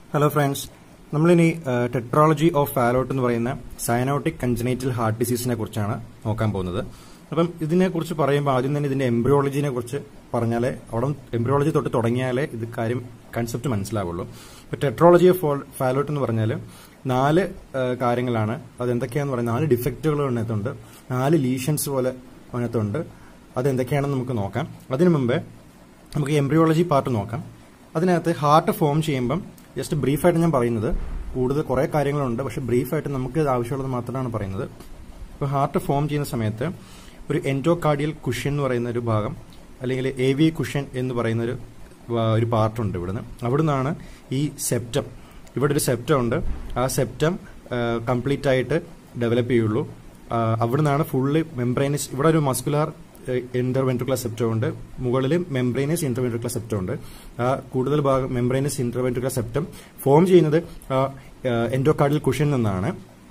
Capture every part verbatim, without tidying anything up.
Hello friends, നമ്മളിനി tetralogy of Fallot എന്ന് പറയുന്ന സയനോട്ടിക് കൺജനൈറ്റൽ ഹാർട്ട് ഡിസീസിനെ കുറിച്ചാണ് നോക്കാൻ പോകുന്നത്. അപ്പം ഇതിനെക്കുറിച്ച് പറയുമ്പോൾ ആദ്യം തന്നെ ഇതിന്റെ എംബ്രിയോളജിനെ കുറിച്ച് പറഞ്ഞാലേ അവിടെ എംബ്രിയോളജി തൊട്ട് തുടങ്ങിയാലേ ഇത് കാര്യം കൺസെപ്റ്റ് മനസ്സിലാവുള്ളൂ. ഇപ്പോൾ ടെട്രോളജി ഓഫ് ഫാലോട്ട് എന്ന് പറഞ്ഞാൽ നാല് കാര്യങ്ങളാണ്. അതെന്തൊക്കെയാണെന്ന് പറഞ്ഞാൽ നാല് ഡിഫക്റ്റുകൾ അതിനകത്തുണ്ട്, നാല് ലീഷൻസ് പോലെ അതിനകത്തുണ്ട്. അതെന്തൊക്കെയാണെന്ന് നമുക്ക് നോക്കാം. അതിനു മുമ്പേ നമുക്ക് എംബ്രിയോളജി പാർട്ട് നോക്കാം. അതിനകത്ത് ഹാർട്ട് ഫോം ചെയ്യുമ്പം ജസ്റ്റ് ബ്രീഫായിട്ട് ഞാൻ പറയുന്നത്, കൂടുതൽ കുറേ കാര്യങ്ങളുണ്ട്, പക്ഷെ ബ്രീഫായിട്ട് നമുക്ക് ആവശ്യമുള്ളത് മാത്രമാണ് പറയുന്നത്. ഇപ്പോൾ ഹാർട്ട് ഫോം ചെയ്യുന്ന സമയത്ത് ഒരു എൻഡോകാർഡിയൽ കുഷ്യൻ എന്ന് പറയുന്ന ഒരു ഭാഗം, അല്ലെങ്കിൽ എ വി കുഷ്യൻ എന്ന് പറയുന്ന ഒരു ഒരു പാർട്ടുണ്ട് ഇവിടുന്ന്. അവിടുന്നാണ് ഈ സെപ്റ്റം, ഇവിടെ ഒരു സെപ്റ്റം ഉണ്ട്, ആ സെപ്റ്റം കംപ്ലീറ്റ് ആയിട്ട് ഡെവലപ്പ് ചെയ്യുള്ളൂ. അവിടുന്നാണ് ഫുള്ളി മെംബ്രൈനസ്, ഇവിടെ ഒരു മസ്കുലാർ ഇന്റർവെൻട്രിക്കുലർ സെപ്റ്റം ഉണ്ട്, മുകളിൽ മെംബ്രൈനസ് ഇന്റർവെൻട്രിക്കുലർ സെപ്റ്റം ഉണ്ട്. ആ കൂടുതൽ ഭാഗം മെംബ്രൈനസ് ഇന്റർവെൻട്രിക്കുലർ സെപ്റ്റം ഫോം ചെയ്യുന്നത് എൻഡോകാർഡിയൽ കുഷ്യൻ നിന്നാണ്.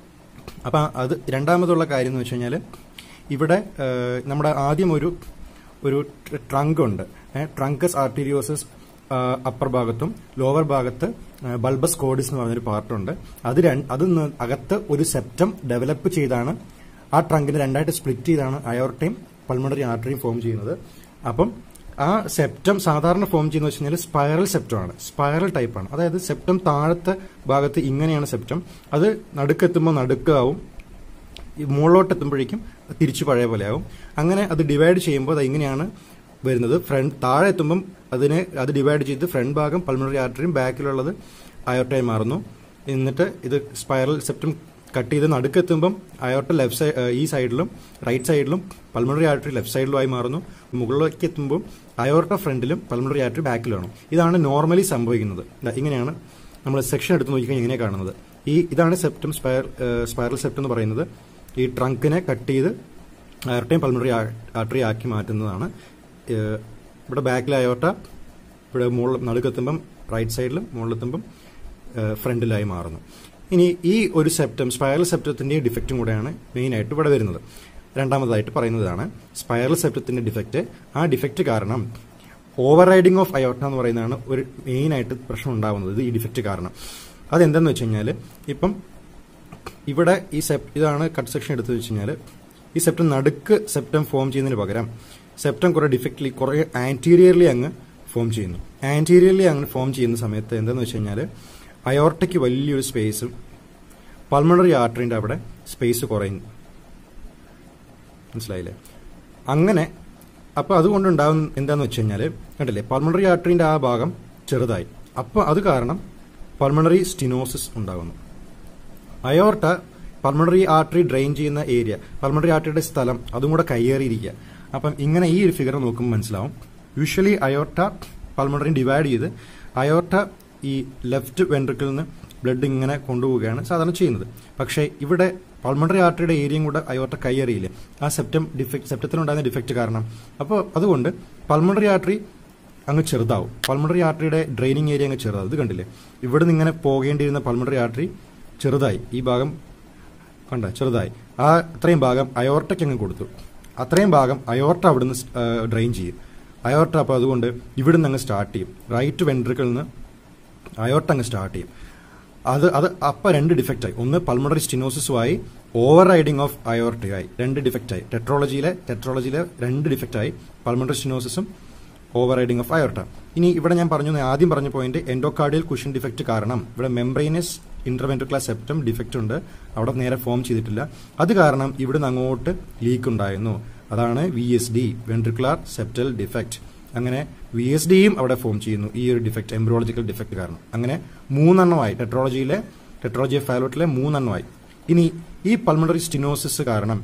അപ്പം അത് രണ്ടാമതുള്ള കാര്യം എന്ന് വെച്ച് കഴിഞ്ഞാൽ ഇവിടെ നമ്മുടെ ആദ്യം ഒരു ഒരു ട്രങ്ക് ഉണ്ട്, ട്രങ്കസ് ആർട്ടീരിയോസസ് അപ്പർ ഭാഗത്തും ലോവർ ഭാഗത്ത് ബൾബസ് കോഡിസ് എന്ന് പറഞ്ഞൊരു പാർട്ടുണ്ട്. അത് അത് അകത്ത് ഒരു സെപ്റ്റം ഡെവലപ്പ് ചെയ്താണ് ആ ട്രങ്കിനെ രണ്ടായിട്ട് സ്പ്ലിറ്റ് ചെയ്താണ് അയോർട്ടയും പൾമണറി ആർട്ടറിയും ഫോം ചെയ്യുന്നത്. അപ്പം ആ സെപ്റ്റം സാധാരണ ഫോം ചെയ്യുന്നത് വെച്ച് കഴിഞ്ഞാൽ സ്പൈറൽ സെപ്റ്റം ആണ്, സ്പൈറൽ ടൈപ്പാണ്. അതായത് സെപ്റ്റം താഴത്തെ ഭാഗത്ത് ഇങ്ങനെയാണ് സെപ്റ്റം, അത് നടുക്കെത്തുമ്പോൾ നടുക്കാവും, മുകളിലോട്ട് എത്തുമ്പോഴേക്കും തിരിച്ചു പഴയ പോലെ ആവും. അങ്ങനെ അത് ഡിവൈഡ് ചെയ്യുമ്പോൾ അത് ഇങ്ങനെയാണ് വരുന്നത്. ഫ്രണ്ട് താഴെ എത്തുമ്പം അതിനെ അത് ഡിവൈഡ് ചെയ്ത് ഫ്രണ്ട് ഭാഗം പൾമണറി ആർട്ടറിയും ബാക്കിലുള്ളത് അയോർട്ടയായി മാറുന്നു. എന്നിട്ട് ഇത് സ്പൈറൽ സെപ്റ്റം കട്ട് ചെയ്ത് നടുക്കെത്തുമ്പം അയോർട്ട ലെഫ്റ്റ് സൈഡ് ഈ സൈഡിലും റൈറ്റ് സൈഡിലും പൾമണറി ആർട്ടറി ലെഫ്റ്റ് സൈഡിലുമായി മാറുന്നു. മുകളിലേക്ക് എത്തുമ്പോൾ അയോർട്ട ഫ്രണ്ടിലും പൾമണറി ആർട്ടറി ബാക്കിലാണ്. ഇതാണ് നോർമലി സംഭവിക്കുന്നത്. ഇങ്ങനെയാണ് നമ്മൾ സെക്ഷൻ എടുത്ത് നോക്കിക്കഴിഞ്ഞാൽ ഇങ്ങനെ കാണുന്നത്. ഈ ഇതാണ് സെപ്റ്റം സ്പൈറൽ സ്പൈറൽ സെപ്റ്റം എന്ന് പറയുന്നത്. ഈ ട്രങ്കിനെ കട്ട് ചെയ്ത് അയോർട്ടയും പൾമണറി ആർട്ടറി ആക്കി മാറ്റുന്നതാണ്. ഇവിടെ ബാക്കിൽ അയോർട്ട, ഇവിടെ മുകളിൽ നടുക്കെത്തുമ്പം റൈറ്റ് സൈഡിലും മുകളിലെത്തുമ്പം ഫ്രണ്ടിലായി മാറുന്നു. ഇനി ഈ ഒരു സെപ്റ്റം സ്പൈറൽ സെപ്റ്റത്തിന്റെ ഡിഫക്റ്റും കൂടെയാണ് മെയിനായിട്ട് ഇവിടെ വരുന്നത്. രണ്ടാമതായിട്ട് പറയുന്നതാണ് സ്പൈറൽ സെപ്റ്റത്തിന്റെ ഡിഫക്റ്റ്. ആ ഡിഫക്റ്റ് കാരണം ഓവർ റൈഡിംഗ് ഓഫ് അയോർട്ട എന്ന് പറയുന്നതാണ് ഒരു മെയിനായിട്ട് പ്രശ്നം ഉണ്ടാകുന്നത്. ഇത് ഈ ഡിഫക്റ്റ് കാരണം അതെന്താന്ന് വെച്ച് കഴിഞ്ഞാൽ ഇപ്പം ഇവിടെ ഈ സെപ്റ്റ് ഇതാണ് കട്ട് സെക്ഷൻ എടുത്ത് വെച്ച് കഴിഞ്ഞാൽ ഈ സെപ്റ്റം നടുക്ക് സെപ്റ്റം ഫോം ചെയ്യുന്നതിന് പകരം സെപ്റ്റം കുറെ ഡിഫക്റ്റ്ലി കുറെ ആന്റീരിയർലി അങ്ങ് ഫോം ചെയ്യുന്നു. ആന്റീരിയർലി അങ്ങ് ഫോം ചെയ്യുന്ന സമയത്ത് എന്താന്ന് വെച്ച് കഴിഞ്ഞാൽ അയോർട്ടയ്ക്ക് വലിയൊരു സ്പേസും പൾമണറി ആർട്ടറിന്റെ അവിടെ സ്പേസ് കുറയുന്നു. മനസ്സിലായില്ലേ? അങ്ങനെ അപ്പൊ അതുകൊണ്ടുണ്ടാകുന്ന എന്താന്ന് വെച്ച് കഴിഞ്ഞാൽ കണ്ടില്ലേ, പൾമണറി ആർട്ടറിന്റെ ആ ഭാഗം ചെറുതായി. അപ്പൊ അത് കാരണം പൾമണറി സ്റ്റിനോസിസ് ഉണ്ടാകുന്നു. അയോർട്ട പൾമണറി ആർട്ടറി ഡ്രെയിൻ ചെയ്യുന്ന ഏരിയ, പൾമണറി ആർട്ടറിയുടെ സ്ഥലം അതും കൂടെ കയ്യേറിയിരിക്കുക. അപ്പം ഇങ്ങനെ ഈ ഒരു ഫിഗർ നോക്കുമ്പോൾ മനസ്സിലാവും. യൂഷ്വലി അയോർട്ട പൾമണറി ഡിവൈഡ് ചെയ്ത് അയോർട്ട ഈ ലെഫ്റ്റ് വെൻട്രിക്കിൽ നിന്ന് ബ്ലഡ് ഇങ്ങനെ കൊണ്ടുപോവുകയാണ് സാധാരണ ചെയ്യുന്നത്. പക്ഷേ ഇവിടെ പൾമണറി ആർട്ടറിയുടെ ഏരിയയും കൂടെ അയോർട്ട കയ്യേറിയില്ലേ, ആ സെപ്റ്റം ഡിഫക്ട് സെപ്റ്റത്തിനുണ്ടാകുന്ന ഡിഫക്റ്റ് കാരണം. അപ്പോൾ അതുകൊണ്ട് പൾമണറി ആർട്ടറി അങ്ങ് ചെറുതാവും, പൾമണറി ആർട്ടറിയുടെ ഡ്രെയിനിങ് ഏരിയ അങ്ങ് ചെറുതാവും. ഇത് കണ്ടില്ലേ, ഇവിടെ നിന്ന് ഇങ്ങനെ പോകേണ്ടിയിരുന്ന പൾമണറി ആർട്ടറി ചെറുതായി, ഈ ഭാഗം കണ്ട ചെറുതായി. ആ അത്രയും ഭാഗം അയോർട്ടയ്ക്ക് അങ്ങ് കൊടുത്തു. അത്രയും ഭാഗം അയോർട്ട അവിടുന്ന് ഡ്രെയിൻ ചെയ്യും. അയോർട്ട അപ്പോൾ അതുകൊണ്ട് ഇവിടുന്ന് അങ്ങ് സ്റ്റാർട്ട് ചെയ്യും, റൈറ്റ് വെൻട്രിക്കിൽ നിന്ന് അയോർട്ട അങ്ങ് സ്റ്റാർട്ട് ചെയ്യും. അത് അത് അപ്പം രണ്ട് ഡിഫക്റ്റായി. ഒന്ന് പൾമണറി സ്റ്റിനോസിസുമായി, ഓവർ റൈഡിംഗ് ഓഫ് അയോർട്ടയായി, രണ്ട് ഡിഫക്റ്റായി. ടെട്രോളജിയിലെ ടെട്രോളജിയിലെ രണ്ട് ഡിഫക്റ്റായി, പൾമണറി സ്റ്റിനോസിസും ഓവർ റൈഡിംഗ് ഓഫ് അയോർട്ട. ഇനി ഇവിടെ ഞാൻ പറഞ്ഞു, ആദ്യം പറഞ്ഞ പോയിന്റ് എൻഡോകാർഡിയൽ കുഷ്യൻ ഡിഫക്റ്റ് കാരണം ഇവിടെ മെംബ്രൈനസ് ഇന്റർവെൻട്രിക്കുലർ സെപ്റ്റം ഡിഫക്റ്റ് ഉണ്ട്, അവിടെ നേരെ ഫോം ചെയ്തിട്ടില്ല. അത് കാരണം ഇവിടുന്ന് അങ്ങോട്ട് ലീക്ക് ഉണ്ടായിരുന്നു. അതാണ് V S D, ventricular septal defect. അങ്ങനെ വി എസ് ഡിയും അവിടെ ഫോം ചെയ്യുന്നു ഈ ഒരു ഡിഫക്റ്റ്, എംബ്രിയോളജിക്കൽ ഡിഫക്റ്റ് കാരണം. അങ്ങനെ മൂന്നെണ്ണമായി ടെട്രോളജിയിലെ ടെട്രോളജി ഓഫ് ഫാലോട്ടിലെ മൂന്നെണ്ണമായി. ഇനി ഈ പൾമണറി സ്റ്റിനോസിസ് കാരണം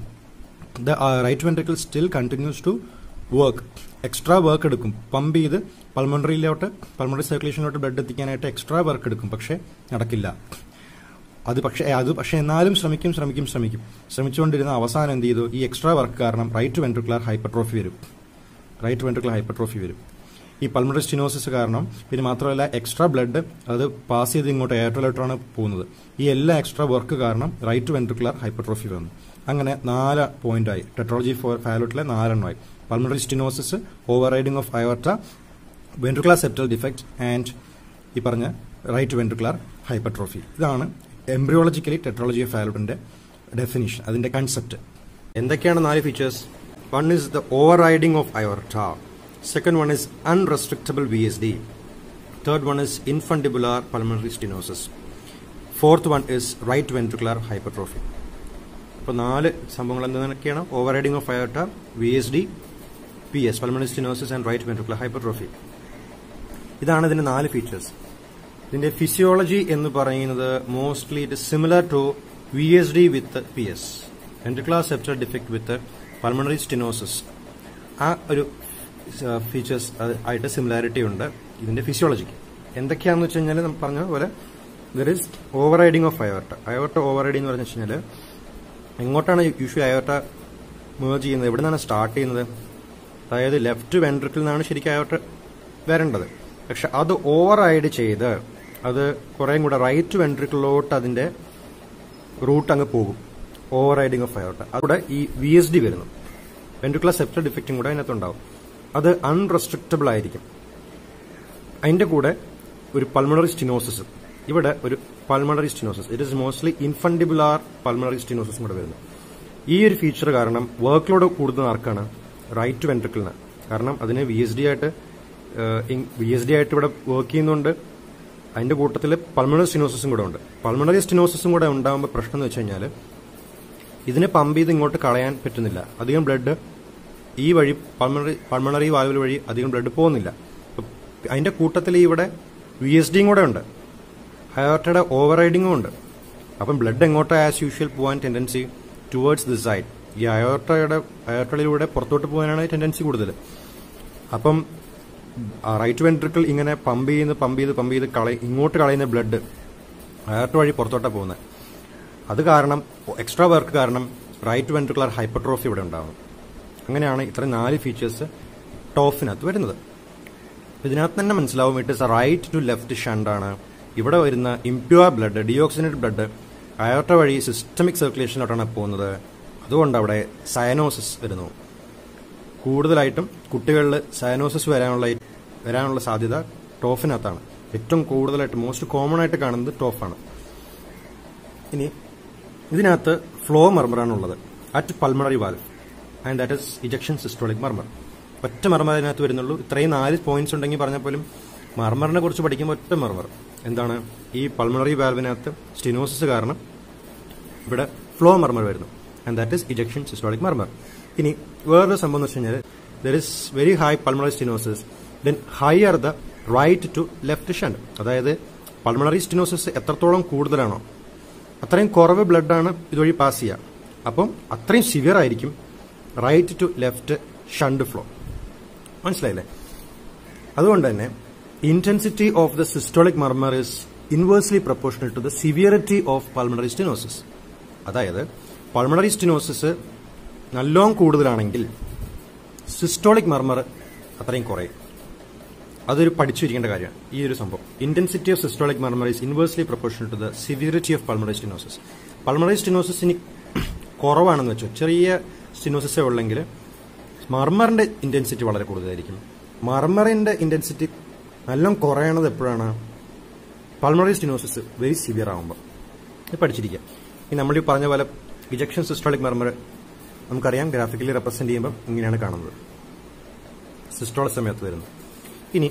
the right ventricle still continues to work, extra work എടുക്കും, പമ്പ് ചെയ്ത് പൾമണറിയിലോട്ട് പൾമണറി സർക്കുലേഷനിലോട്ട് ബ്ലഡ് എത്തിക്കാനായിട്ട് എക്സ്ട്രാ വർക്ക് എടുക്കും, പക്ഷെ നടക്കില്ല അത്. പക്ഷേ അത് പക്ഷെ എന്നാലും ശ്രമിക്കും ശ്രമിക്കും ശ്രമിക്കും ശ്രമിച്ചുകൊണ്ടിരുന്ന അവസാനം എന്ത് ചെയ്തു, ഈ എക്സ്ട്രാ വർക്ക് കാരണം റൈറ്റ് വെൻട്രിക്കുലർ ഹൈപ്പർട്രോഫി വരും റൈറ്റ് വെൻട്രിക്കുലർ ഹൈപ്പർട്രോഫി വരും ഈ പൾമണറി സ്റ്റിനോസിസ് കാരണം. പിന്നെ മാത്രമല്ല എക്സ്ട്രാ ബ്ലഡ് അത് പാസ് ചെയ്ത് ഇങ്ങോട്ട് എയർട്ടോയിലോട്ടാണ് പോകുന്നത്. ഈ എല്ലാ എക്സ്ട്രാ വർക്ക് കാരണം റൈറ്റ് വെൻട്രിക്കുലർ ഹൈപ്പർട്രോഫി വന്നു. അങ്ങനെ നാല് പോയിന്റായി ടെട്രോളജി ഫോർ ഫാലോട്ടിലെ നാലെണ്ണമായി: pulmonary stenosis, overriding of aorta, ventricular septal defect and ഈ പറഞ്ഞ റൈറ്റ് വെൻട്രിക്കുലർ ഹൈപ്പർട്രോഫി. ഇതാണ് എംബ്രിയോളജിക്കലി ടെട്രോളജി ഓഫ് ഫാലോട്ടിന്റെ ഡെഫിനിഷൻ, അതിന്റെ കൺസെപ്റ്റ്. എന്തൊക്കെയാണ് നാല് features? One is the overriding of aorta, second one is unrestrictable V S D, third one is infundibular pulmonary stenosis, fourth one is right ventricular hypertrophy. അപ്പോൾ നാല് സംഭവങ്ങൾ എന്തൊക്കെയാണ്? Overriding of aorta, V S D, P S pulmonary stenosis and right ventricular hypertrophy. ഇതാണ് ഇതിന്റെ നാല് features. ഇതിന്റെ physiology എന്ന് പറയുന്നത് mostly it is similar to V S D with P S, ventricular septal defect with pulmonary stenosis. ആ ഒരു features ആയിട്ട് similarity ഉണ്ട് ഇതിന്റെ ഫിസിയോളജിക്ക്. എന്തൊക്കെയാണെന്ന് വെച്ച് കഴിഞ്ഞാൽ നമ്മൾ പറഞ്ഞ പോലെ there is overriding of aorta. Aorta overriding എന്ന് പറഞ്ഞു വെച്ച് കഴിഞ്ഞാൽ എങ്ങോട്ടാണ് യൂഷ്വലി അയോർട്ട മേർജ് ചെയ്യുന്നത്, എവിടെ നിന്നാണ് സ്റ്റാർട്ട് ചെയ്യുന്നത്? അതായത് ലെഫ്റ്റ് വെൻട്രിക്കിൽ നിന്നാണ് ശരിക്കും അയോർട്ട വരേണ്ടത്. പക്ഷെ അത് ഓവർ റൈഡ് ചെയ്ത് അത് കുറേ കൂടെ റൈറ്റ് വെൻട്രിക്കിലോട്ട് അതിന്റെ റൂട്ട് അങ്ങ് പോകും. Overriding of aorta. അവിടെ ഈ വി എസ് ഡി വരുന്നു, വെൻട്രിക്കുലർ സെപ്റ്റൽ ഡിഫെക്റ്റും കൂടെ അതിനകത്തുണ്ടാവും. അത് അൺറെസ്ട്രിക്റ്റബിൾ ആയിരിക്കും. അതിന്റെ കൂടെ ഒരു പൾമണറി സ്റ്റെനോസിസ്, ഇവിടെ ഒരു pulmonary stenosis, it is mostly infundibular pulmonary സ്റ്റെനോസിസും കൂടെ വരുന്നു. ഈ ഒരു ഫീച്ചർ കാരണം വർക്ക് ലോഡ് കൂടുന്ന ആർക്കാണ്? റൈറ്റ് വെൻട്രിക്കിളിന്. കാരണം അതിന് വി എസ് ഡി ആയിട്ട് വി എസ് ഡി ആയിട്ട് ഇവിടെ വർക്ക് ചെയ്യുന്നുണ്ട്. അതിന്റെ കൂട്ടത്തിൽ പൾമണറി സ്റ്റെനോസിസും കൂടെ ഉണ്ട്. പൾമണറി സ്റ്റെനോസിസും കൂടെ ഉണ്ടാകുമ്പോൾ പ്രശ്നം എന്ന് വെച്ച് കഴിഞ്ഞാൽ ഇതിനെ പമ്പ് ചെയ്ത് ഇങ്ങോട്ട് കളയാൻ പറ്റുന്നില്ല. അധികം ബ്ലഡ് ഈ വഴി പൾമണറി പൾമണറി വാൽവ് വഴി അധികം ബ്ലഡ് പോകുന്നില്ല. അതിന്റെ കൂട്ടത്തിൽ ഇവിടെ വി എസ് ഡിയും കൂടെ ഉണ്ട്, അയോർട്ടയുടെ ഓവർ റൈഡിങ്ങും ഉണ്ട്. അപ്പം ബ്ലഡ് എങ്ങോട്ട് ആസ് യൂഷ്വൽ പോകാൻ ടെൻഡൻസി ടുവേർഡ്സ് ദിസ് സൈഡ്. ഈ അയോർട്ടയുടെ അയോർട്ടയിലൂടെ പുറത്തോട്ട് പോകാനാണ് ടെൻഡൻസി കൂടുതൽ. അപ്പം റൈറ്റ് വെൻട്രിക്കിൾ ഇങ്ങനെ പമ്പ് ചെയ്യുന്ന പമ്പ് ചെയ്ത് പമ്പ് ചെയ്ത് കള ഇങ്ങോട്ട് കളയുന്ന ബ്ലഡ് അയോർട്ട വഴി പുറത്തോട്ടാണ് പോകുന്നത്. അത് കാരണം എക്സ്ട്രാ വർക്ക് കാരണം റൈറ്റ് വെൻട്രിക്കുലർ ഹൈപ്പർട്രോഫി ഇവിടെ ഉണ്ടാകും. അങ്ങനെയാണ് ഇത്രയും നാല് ഫീച്ചേഴ്സ് ടോഫിനകത്ത് വരുന്നത്. ഇതിനകത്ത് തന്നെ മനസ്സിലാവും it is right to left shunt ആണ്. ഇവിടെ വരുന്ന impure blood, deoxygenated blood aorta വഴി സിസ്റ്റമിക് സർക്കുലേഷനിലോട്ടാണ് പോകുന്നത്. അതുകൊണ്ട് അവിടെ സയനോസിസ് വരുന്നു. കൂടുതലായിട്ടും കുട്ടികളിൽ സയനോസിസ് വരാനുള്ള വരാനുള്ള സാധ്യത ടോഫിനകത്താണ്. ഏറ്റവും കൂടുതലായിട്ട് മോസ്റ്റ് കോമൺ ആയിട്ട് കാണുന്നത് ടോഫാണ്. ഇനി ഇതിനകത്ത് ഫ്ലോ മർമറാണുള്ളത് at pulmonary valve and that is ejection systolic murmur. ഒറ്റ മർമർ അതിനകത്ത് വരുന്നുള്ളൂ. ഇത്രയും നാല് പോയിന്റ്സ് ഉണ്ടെങ്കിൽ പറഞ്ഞാൽ പോലും മർമറിനെ കുറിച്ച് പഠിക്കുമ്പോൾ ഒറ്റ മർമർ എന്താണ്? ഈ പൾമണറി വാൽവിനകത്ത് സ്റ്റെനോസിസ് കാരണം ഇവിടെ ഫ്ലോ മർമർ വരുന്നു and that is ejection systolic murmur. ഇനി വേറൊരു സംഭവം എന്ന് വെച്ച് കഴിഞ്ഞാൽ there is very high pulmonary stenosis, then higher the right to left shunt. അതായത് പൾമണറി സ്റ്റെനോസിസ് എത്രത്തോളം കൂടുതലാണോ അത്രയും കുറവ് ബ്ലഡാണ് ഇതുവഴി പാസ് ചെയ്യുക. അപ്പം അത്രയും സിവിയർ ആയിരിക്കും right to left shunt flow. മനസ്സിലായില്ലേ? അതുകൊണ്ട് തന്നെ intensity of the systolic murmur is inversely proportional to the severity of pulmonary stenosis. അതായത് പൾമണറി സ്റ്റെനോസിസ് നല്ലോണം കൂടുതലാണെങ്കിൽ സിസ്റ്റോളിക് മർമർ അത്രയും കുറയും. അതൊരു പഠിച്ചിരിക്കേണ്ട കാര്യമാണ് ഈ ഒരു സംഭവം. Intensity of systolic murmur is inversely proportional to the severity of pulmonary stenosis. Pulmonary stenosis ഇനി കുറവാണെന്ന് വെച്ചോ, ചെറിയ സ്റ്റെനോസിസേ ഉള്ളെങ്കിൽ മർമറിന്റെ ഇന്റൻസിറ്റി വളരെ കൂടുതലായിരിക്കും. മർമറിന്റെ ഇന്റൻസിറ്റി നല്ലോണം കുറയണത് എപ്പോഴാണ്? പൾമണറി സ്റ്റെനോസിസ് വെരി സിവിയർ ആകുമ്പോൾ. ഇത് പഠിച്ചിരിക്കുക. ഇനി നമ്മൾ ഈ പറഞ്ഞ പോലെ ഇജക്ഷൻ സിസ്റ്റോളിക് മർമർ നമുക്കറിയാം ഗ്രാഫിക്കലി റെപ്രസെന്റ് ചെയ്യുമ്പോൾ ഇങ്ങനെയാണ് കാണുന്നത്, സിസ്റ്റോൾ സമയത്ത് വരുന്നത്. ഇനി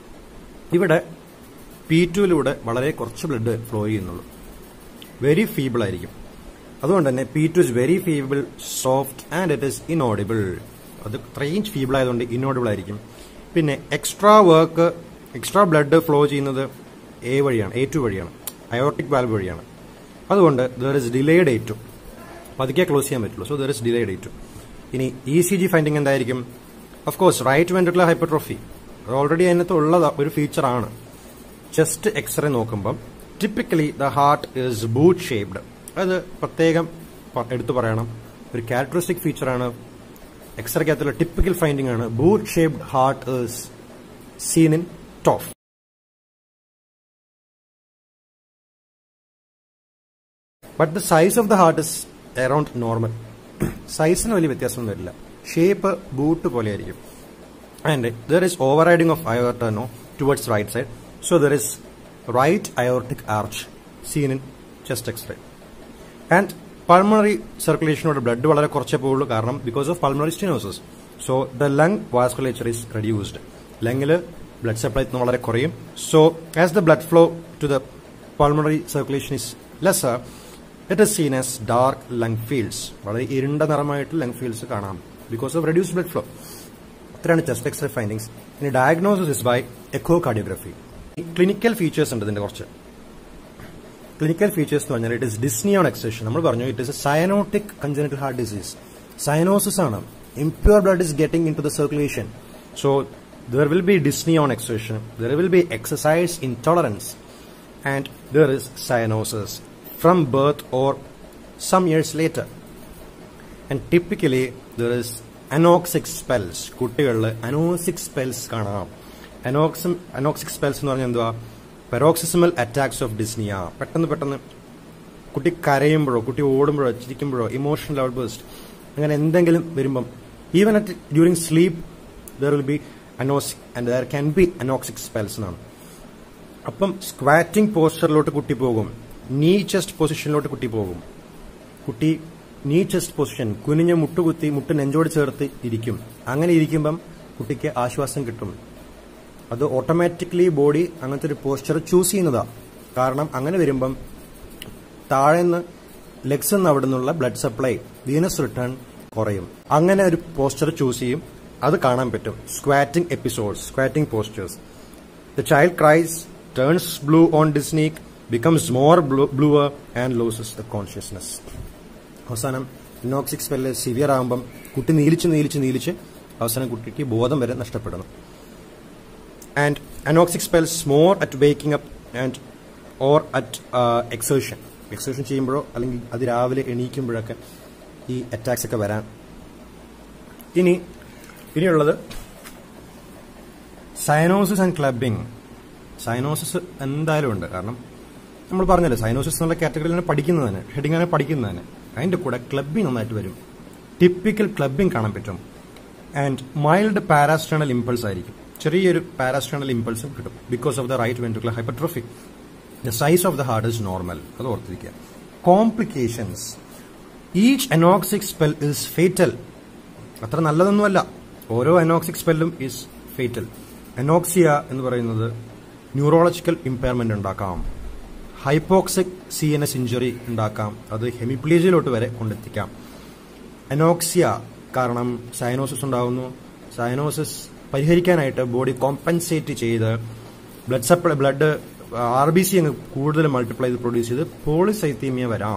ഇവിടെ പി ടുവിലൂടെ വളരെ കുറച്ച് ബ്ലഡ് ഫ്ലോ ചെയ്യുന്നുള്ളൂ, വെരി ഫീബിൾ ആയിരിക്കും. അതുകൊണ്ട് തന്നെ P two is very feeble, soft and it is inaudible. അത് ഇത്രയും ഫീബിൾ ആയതുകൊണ്ട് ഇനോഡിബിൾ ആയിരിക്കും. പിന്നെ extra work extra blood flow ചെയ്യുന്നത് എ വഴിയാണ്, എ ടു വഴിയാണ്, അയോർട്ടിക് വാൽവ് വഴിയാണ്. അതുകൊണ്ട് there is delayed A two, പതുക്കെ ക്ലോസ് ചെയ്യാൻ പറ്റുള്ളൂ. So there is delayed A two. ഇനി ഇ സി ജി ഫൈൻഡിങ് എന്തായിരിക്കും? Of course right ventricular hypertrophy already അതിനകത്ത് ഉള്ള ഒരു ഫീച്ചറാണ്. ചെസ്റ്റ് എക്സ്റേ നോക്കുമ്പോൾ typically the heart is boot shaped. അത് പ്രത്യേകം എടുത്തു പറയണം, ഒരു ക്യാരക്ടറിസ്റ്റിക് ഫീച്ചറാണ്. എക്സ്റേക്കകത്തുള്ള ടിപ്പിക്കൽ ഫൈൻഡിംഗ് ആണ് boot shaped heart is seen in TOF. But the size of the heart is around normal. സൈസിന് വലിയ വ്യത്യാസം വരില്ല, ഷേപ്പ് ബൂട്ട് പോലെ ആയിരിക്കും. And there is overriding of aorta no towards right side. So there is right aortic arch seen in chest X-ray. And pulmonary circulation of the blood വളരെ കുറച്ചേ പോവുള്ളൂ കാരണം because of pulmonary stenosis. So the lung vasculature is reduced. ലങ്ങിൽ blood supply വളരെ കുറയും. So as the blood flow to the pulmonary circulation is lesser, it is seen as dark lung fields. വളരെ ഇരുണ്ട നിറമായിട്ട് lung fields കാണാം because of reduced blood flow. ഇത്രയാണ് chest X-ray findings. ഇനി diagnosis is by echocardiography. Clinical features ഉണ്ട് ഇതിന്റെ കുറച്ച്. Clinical features എന്ന് പറഞ്ഞാൽ it is dyspnoea on exertion. നമ്മൾ പറഞ്ഞു it is a cyanotic congenital heart disease. Cyanosis ആണ്. Impure blood is getting into the circulation. So there will be dyspnea on exertion, there will be exercise intolerance, and there is cyanosis from birth or some years later. And typically there is anoxic spells. കുട്ടികളിൽ anoxic spells കാണാം. Anoxim, anoxic spells എന്ന് പറഞ്ഞാൽ എന്തുവാ? Paroxysmal attacks of dyspnoea. പെട്ടെന്ന് പെട്ടെന്ന് കുട്ടി കരയുമ്പോഴോ കുട്ടി ഓടുമ്പോഴോ ചിരിക്കുമ്പോഴോ emotional ഔട്ട്ബേഴ്സ്റ്റ് അങ്ങനെ എന്തെങ്കിലും വരുമ്പം even at during sleep there will be anoxic and there can be anoxic spells എന്നാണ്. അപ്പം സ്ക്വാറ്റിംഗ് പോസ്റ്ററിലോട്ട് കുട്ടി പോകും. നീ ചെസ്റ്റ് പൊസിഷനിലോട്ട് കുട്ടി പോകും. കുട്ടി നീ ചെസ്റ്റ് പൊസിഷൻ കുനിഞ്ഞ മുട്ടുകുത്തി മുട്ട് നെഞ്ചോട് ചേർത്ത് ഇരിക്കും. അങ്ങനെ ഇരിക്കുമ്പം കുട്ടിക്ക് ആശ്വാസം കിട്ടും. അത് ഓട്ടോമാറ്റിക്കലി ബോഡി അങ്ങനത്തെ ഒരു പോസ്ചർ ചൂസ് ചെയ്യുന്നതാ. കാരണം അങ്ങനെ വരുമ്പം താഴെന്ന് ലെഗ്സ് നിന്ന് അവിടെ നിന്നുള്ള ബ്ലഡ് സപ്ലൈ വീനസ് റിട്ടേൺ കുറയും. അങ്ങനെ ഒരു പോസ്ചർ ചൂസ് ചെയ്യും. അത് കാണാൻ പറ്റും. Squatting episodes, squatting postures. The child cries, turns blue on dyspnoeic, becomes more bluer and loses the consciousness. അവസാനം നോക്സിക് സ്പെല്ല് സിവിയർ ആകുമ്പം കുട്ടി നീലിച്ച് നീലിച്ച് നീലിച്ച് അവസാനം കുട്ടിക്ക് ബോധം വരെ നഷ്ടപ്പെടുന്നു. And anoxic spells more at waking up and or at uh, exertion. Exertion ചെയ്യുമ്പോഴോ അല്ലെങ്കിൽ അത് രാവിലെ എണീക്കുമ്പോഴൊക്കെ ഈ അറ്റാക്സ് ഒക്കെ വരാൻ. ഇനി ഇനിയുള്ളത് സയനോസിസ് ആൻഡ് ക്ലബിംഗ്. സയനോസിസ് എന്തായാലും ഉണ്ട്. കാരണം നമ്മൾ പറഞ്ഞല്ലോ സയനോസിസ് എന്നുള്ള കാറ്റഗറിയിൽ പഠിക്കുന്നത് തന്നെ, ഹെഡിങ് തന്നെ പഠിക്കുന്നത് തന്നെ. അതിന്റെ കൂടെ ക്ലബിംഗ് നന്നായിട്ട് വരും. ടിപ്പിക്കൽ ക്ലബിംഗ് കാണാൻ പറ്റും. ആൻഡ് മൈൽഡ് പാരാസ്റ്റേണൽ ഇമ്പൾസ് ആയിരിക്കും. ചെറിയൊരു പാരാസ്റ്റേണൽ ഇമ്പൾസും കിട്ടും because of the right ventricular hypertrophy. The size of the heart is normal. അത് ഓർത്തിരിക്കുക. Complications. Each anoxic spell is fatal. അത്ര നല്ലതൊന്നുമല്ല. ഓരോ അനോക്സിക് സ്പെല്ലും ഈസ് ഫേറ്റൽ. അനോക്സിയ എന്ന് പറയുന്നത് ന്യൂറോളജിക്കൽ ഇമ്പയർമെന്റ് ഉണ്ടാക്കാം. Hypoxic C N S injury ഉണ്ടാക്കാം. അത് ഹെമിപ്ലീജിയയിലോട്ട് വരെ കൊണ്ടെത്തിക്കാം. അനോക്സിയ കാരണം സയനോസിസ് ഉണ്ടാകുന്നു. സയനോസിസ് പരിഹരിക്കാനായിട്ട് ബോഡി കോമ്പൻസേറ്റ് ചെയ്ത് blood supply blood R B C അങ്ങ് കൂടുതൽ മൾട്ടിപ്ലൈ ചെയ്ത് പ്രൊഡ്യൂസ് ചെയ്ത് പോളിസൈത്തീമിയ വരാം.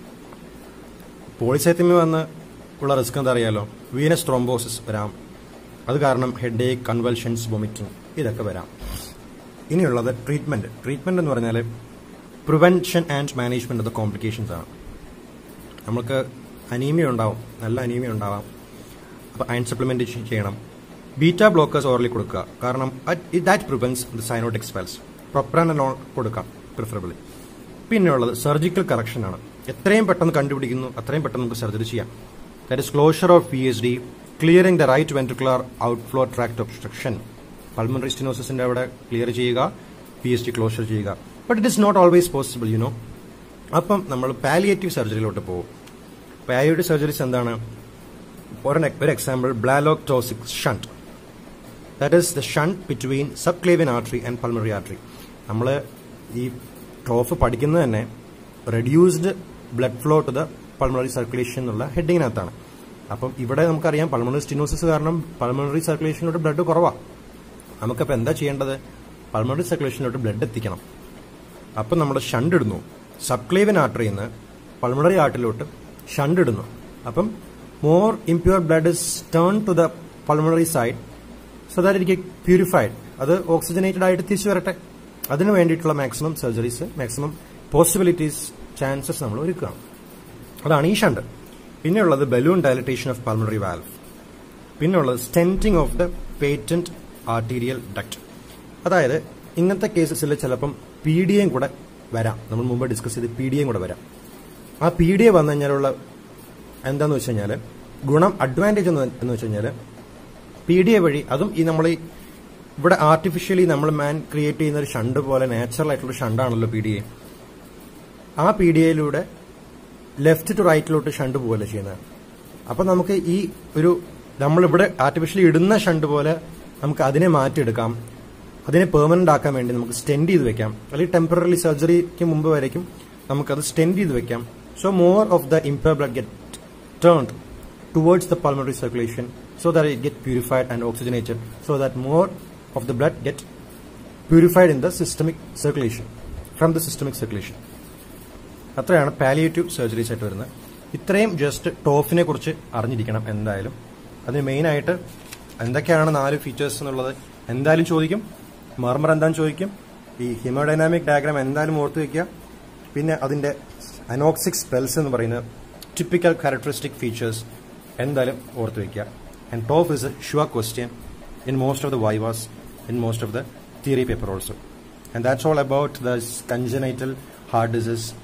പോളിസൈത്തീമിയ വന്ന് ഉള്ള റിസ്ക് എന്താ അറിയാലോ? വീനസ് ത്രോംബോസിസ് വരാം. അത് കാരണം ഹെഡ് ഏക്ക്, കൺവൽഷൻസ്, വൊമിറ്റിംഗ് ഇതൊക്കെ വരാം. ഇനിയുള്ളത് ട്രീറ്റ്മെന്റ്. ട്രീറ്റ്മെന്റ് എന്ന് പറഞ്ഞാൽ prevention and management of the complications ആണ്. നമുക്ക് അനീമിയ ഉണ്ടാവും, നല്ല അനീമിയ ഉണ്ടാവാം. അപ്പോൾ അയൺ സപ്ലിമെന്റേഷൻ ചെയ്യണം. ബീറ്റ ബ്ലോക്കേഴ്സ് ഓറലി കൊടുക്കുക. കാരണം that prevents the cyanotic spells. Propranolol കൊടുക്കാം പ്രിഫറബിളി. പിന്നെയുള്ളത് സർജിക്കൽ കറക്ഷൻ ആണ്. എത്രയും പെട്ടെന്ന് കണ്ടുപിടിക്കുന്നു അത്രയും പെട്ടെന്ന് നമുക്ക് സർജറി ചെയ്യാം. That is closure of P H D, clearing the right ventricular outflow tract obstruction. Pulmonary സ്റ്റെനോസിന്റെ അവിടെ ക്ലിയർ ചെയ്യുക, പി എച്ച് ഡി ക്ലോഷർ ചെയ്യുക. But it is not always possible you know. അപ്പം നമ്മൾ പാലിയേറ്റീവ് സർജറിയിലോട്ട് പോകും. പാലിയേറ്റീവ് സർജറീസ് എന്താണ്? ഒരു example Blalock Taussig shunt. That is the shunt between subclavian artery and pulmonary artery. നമ്മൾ ഈ ട്രോഫ് പഠിക്കുന്നത് തന്നെ reduced blood flow to the pulmonary circulation എന്നുള്ള ഹെഡിങ്ങിനകത്താണ്. അപ്പം ഇവിടെ നമുക്കറിയാം പൾമണറി സ്റ്റെനോസിസ് കാരണം പൾമണറി സർക്കുലേഷനിലോട്ട് ബ്ലഡ് കുറവാണ്. നമുക്കപ്പോൾ എന്താ ചെയ്യേണ്ടത്? പൾമണറി സർക്കുലേഷനിലോട്ട് ബ്ലഡ് എത്തിക്കണം. അപ്പം നമ്മൾ ഷണ്ട് ഇടുന്നു. സബ്ക്ലേവിയൻ ആർട്ടറിയിൽ നിന്ന് പൾമണറി ആർട്ടറിയിലോട്ട് ഷണ്ട് ഇടുന്നു. അപ്പം more impure blood is turn to the pulmonary side so that it get purified. അത് ഓക്സിജനേറ്റഡ് ആയിട്ട് തിരിച്ചു വരട്ടെ. അതിന് വേണ്ടിയിട്ടുള്ള maximum surgeries, maximum possibilities, chances നമ്മൾ ഒരുക്കുകയാണ്. അതാണ് ഈ ഷണ്ട്. പിന്നെയുള്ളത് balloon dilatation of pulmonary valve. പിന്നെയുള്ളത് stenting of the patent arterial duct. അതായത് ഇങ്ങനത്തെ കേസസിൽ ചിലപ്പം പി ഡി എയും കൂടെ വരാം. നമ്മൾ മുമ്പ് ഡിസ്കസ് ചെയ്ത് പി ഡി എയും കൂടെ വരാം. ആ പി ഡി എ വന്നു കഴിഞ്ഞാലുള്ള എന്താന്ന് വെച്ച് കഴിഞ്ഞാൽ ഗുണം, അഡ്വാൻറ്റേജ് എന്ന് വെച്ച് കഴിഞ്ഞാൽ പി ഡി എ വഴി അതും ഈ നമ്മൾ ഈ ഇവിടെ ആർട്ടിഫിഷ്യലി നമ്മൾ മാൻ ക്രിയേറ്റ് ചെയ്യുന്ന ഒരു ഷണ്ട് പോലെ നാച്ചുറൽ ആയിട്ടുള്ള ഷണ്ടാണല്ലോ പി ഡി എ. ആ പി ഡി എയിലൂടെ ലെഫ്റ്റ് ടു റൈറ്റിലോട്ട് ഷണ്ട് പോലെ ചെയ്യുന്നത്. അപ്പൊ നമുക്ക് ഈ ഒരു നമ്മളിവിടെ ആർട്ടിഫിഷ്യലി ഇടുന്ന ഷണ്ട് പോലെ നമുക്ക് അതിനെ മാറ്റിയെടുക്കാം. അതിനെ പെർമനന്റ് ആക്കാൻ വേണ്ടി നമുക്ക് സ്റ്റെൻഡ് ചെയ്ത് വെക്കാം, അല്ലെങ്കിൽ ടെമ്പററി സർജറിക്ക് മുമ്പ് വരയ്ക്കും നമുക്കത് സ്റ്റെൻഡ് ചെയ്ത് വെക്കാം. So more of the impaired blood get turned towards the pulmonary circulation so that it get purified and oxygenated, so that more of the blood get purified in the systemic circulation, from the systemic circulation. അത്രയാണ് palliative surgeries ആയിട്ട് വരുന്നത്. ഇത്രയും just ടോഫിനെ കുറിച്ച് അറിഞ്ഞിരിക്കണം എന്തായാലും. അതിന് മെയിനായിട്ട് എന്തൊക്കെയാണ് നാല് ഫീച്ചേഴ്സ് എന്നുള്ളത് എന്തായാലും ചോദിക്കും. മർമർ എന്താണെന്ന് ചോദിക്കും. ഈ ഹീമോഡൈനാമിക് ഡയഗ്രാം എന്തായാലും ഓർത്ത് വയ്ക്കുക. പിന്നെ അതിന്റെ അനോക്സിക് സ്പെൽസ് എന്ന് പറയുന്ന ടിപ്പിക്കൽ ക്യാരക്ടറിസ്റ്റിക് ഫീച്ചേഴ്സ് എന്തായാലും ഓർത്ത് വയ്ക്കുക. And T O F is a sure question in most of the vivas, in most of the theory paper also. And that's all about the congenital heart disease